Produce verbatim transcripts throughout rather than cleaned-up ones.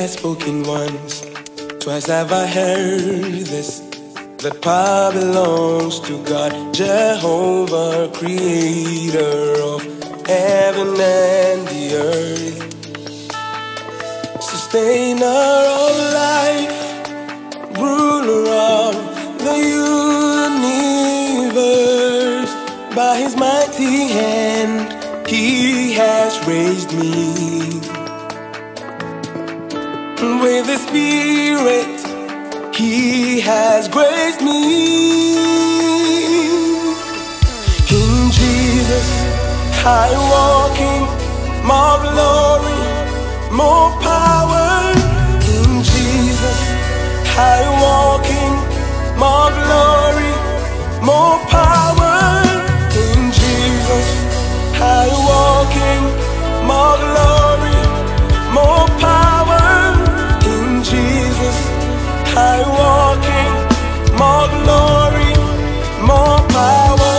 has spoken once, twice have I heard this, that power belongs to God, Jehovah, creator of heaven and the earth, sustainer of life, ruler of the universe. By his mighty hand he has raised me. With his spirit he has graced me. In Jesus I walk in more glory, more power. In Jesus I walk in more glory, more power. In Jesus I walk in more glory, more power. In Jesus I walk in more glory, more power.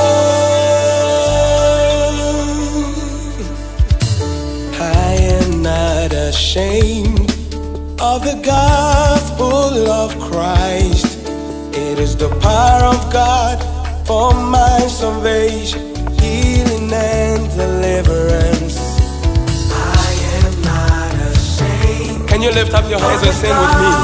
I am not ashamed of the gospel of Christ. It is the power of God for my salvation, healing and deliverance. I am not ashamed. Can you lift up your hands and sing with me?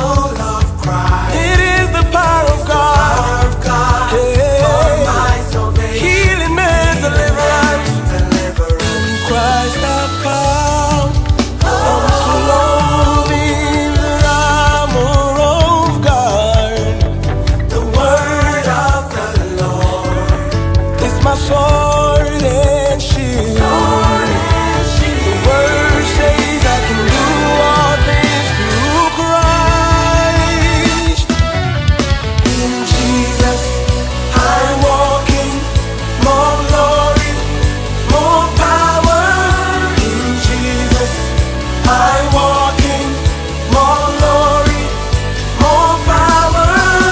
It is the power of God, yeah, for my salvation, healing and deliverance. In Christ I've come, I'm clothing the armor of God. The word of the Lord is my sword and shield. The word says I can do all things through Christ. In Jesus I walk in more glory, more power. In Jesus I walk in more glory, more power.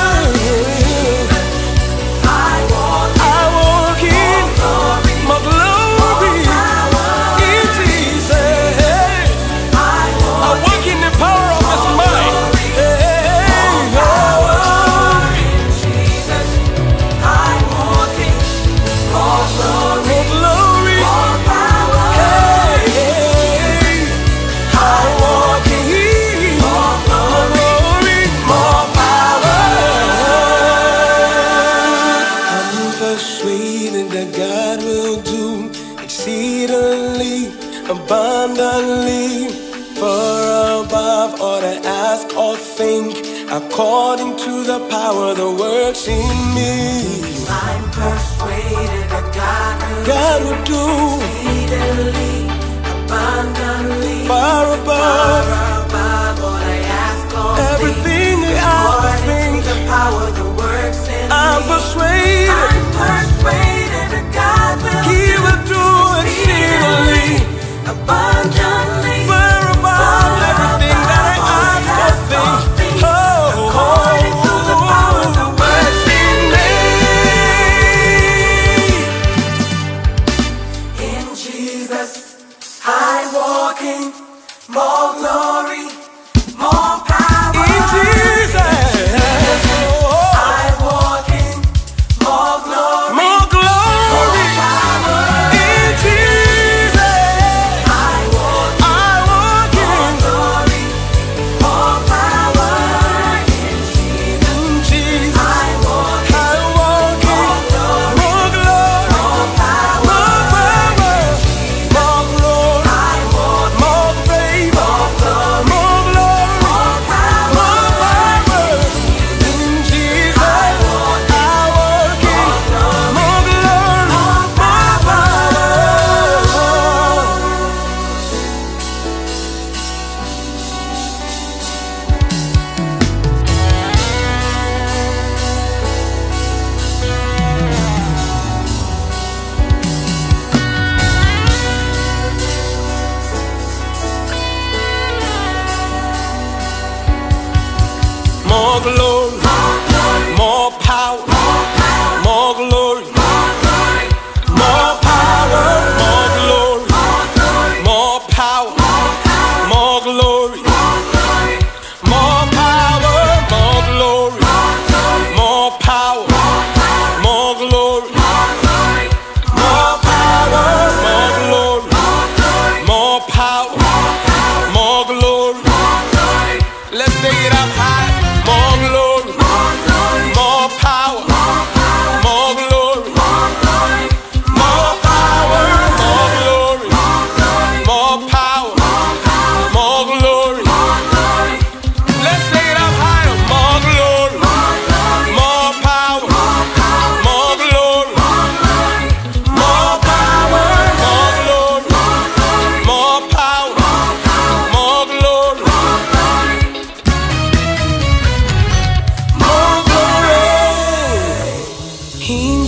I walk in more glory, in Jesus. I walk in the power of his mind. More glory, more power. I walk in more glory, more power. I'm persuaded that God will do exceedingly, abundantly, far above all I ask or think, according to the power that works in me. I'm persuaded that God will God will do exceedingly, abundantly, far above far above all I ask or think, everything that I according think. to the power that works in I'm me. persuaded I'm persuaded that God will he will do exceedingly, abundantly, far above everything that I ask or think. Oh, according to the power that works in me. In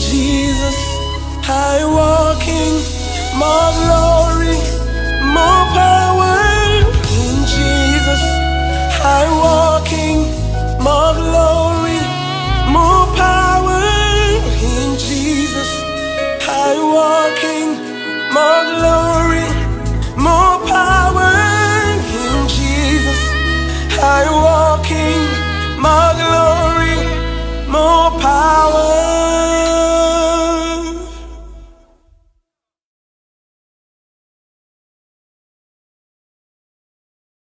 Jesus, I